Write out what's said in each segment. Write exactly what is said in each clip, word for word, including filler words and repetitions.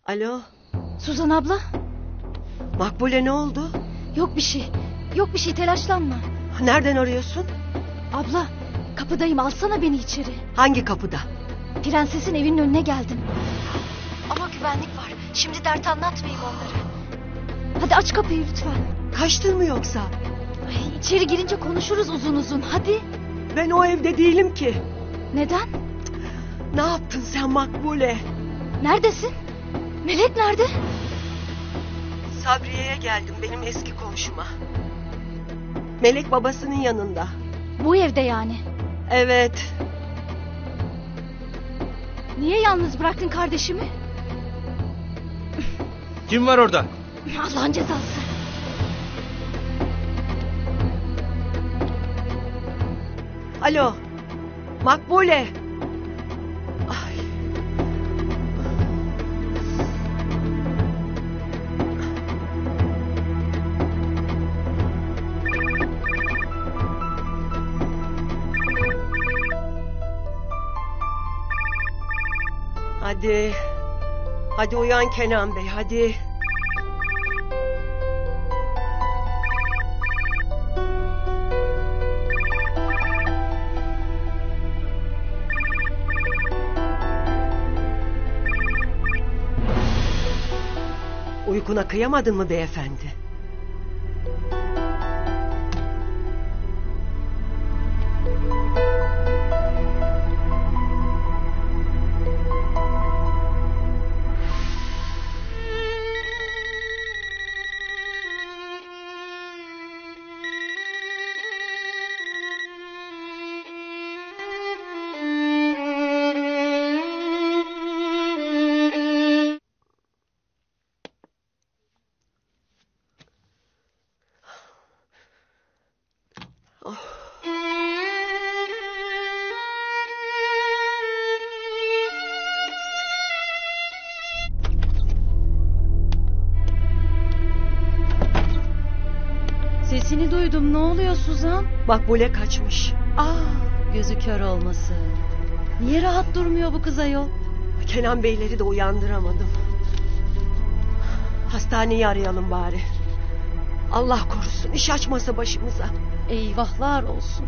Alo. Suzan abla? Makbule ne oldu? Yok bir şey. Yok bir şey, telaşlanma. Nereden arıyorsun? Abla, kapıdayım, alsana beni içeri. Hangi kapıda? Prensesin evinin önüne geldim. Ama güvenlik var. Şimdi dert anlatmayayım onlara. Hadi aç kapıyı lütfen. Kaçtın mı yoksa? Ay, içeri girince konuşuruz uzun uzun, hadi. Ben o evde değilim ki. Neden? Ne yaptın sen Makbule? Neredesin? Melek nerede? Sabriye'ye geldim, benim eski komşuma. Melek babasının yanında. Bu evde yani. Evet. Niye yalnız bıraktın kardeşimi? Kim var orada? Allah'ın cezası. Alo. Makbule. Ay. Hadi. Hadi uyan Kenan Bey, hadi. Uykuna kıyamadın mı beyefendi? Sesini duydum, ne oluyor Suzan? Makbule kaçmış. Aa, gözü kör olmasın. Niye rahat durmuyor bu kız ayol? Kenan Beyleri de uyandıramadım. Hastaneyi arayalım bari. Allah korusun, iş açmasa başımıza. Eyvahlar olsun.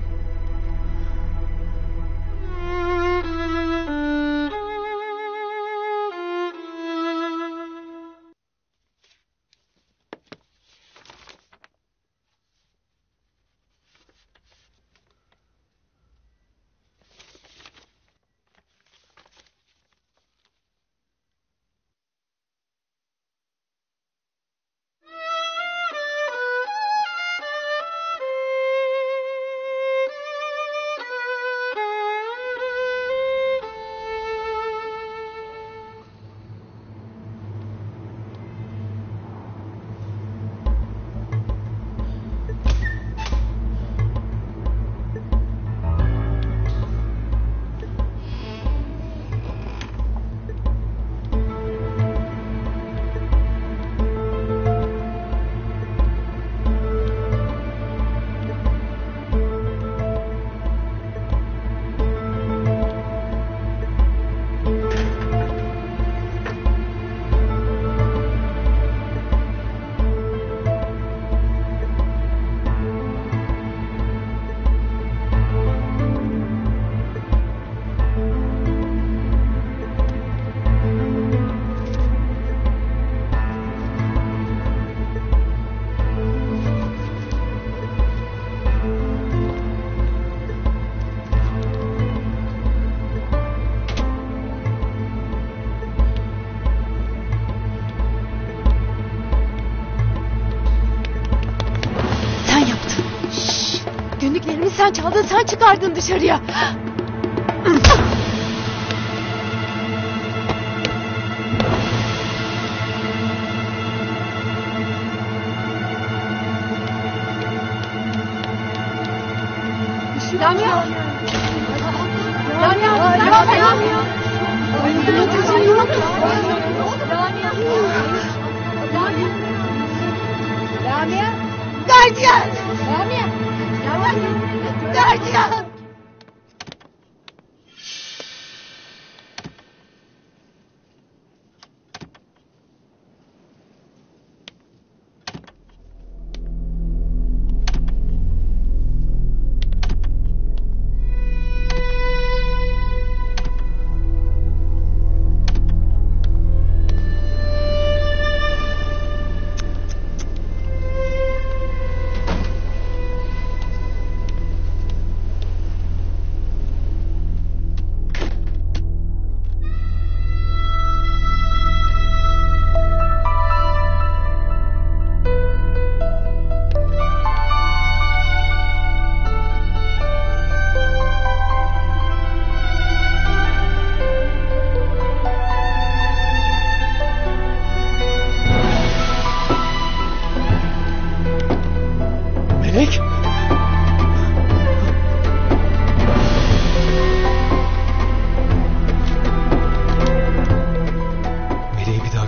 Günlüklerimi sen çaldın, sen çıkardın dışarıya. Lamia! Lamia! Lamia! Lamia! Gardiyan! Lamia! Gardiyan!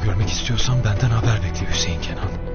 görmek istiyorsan benden haber bekle Hüseyin Kenan.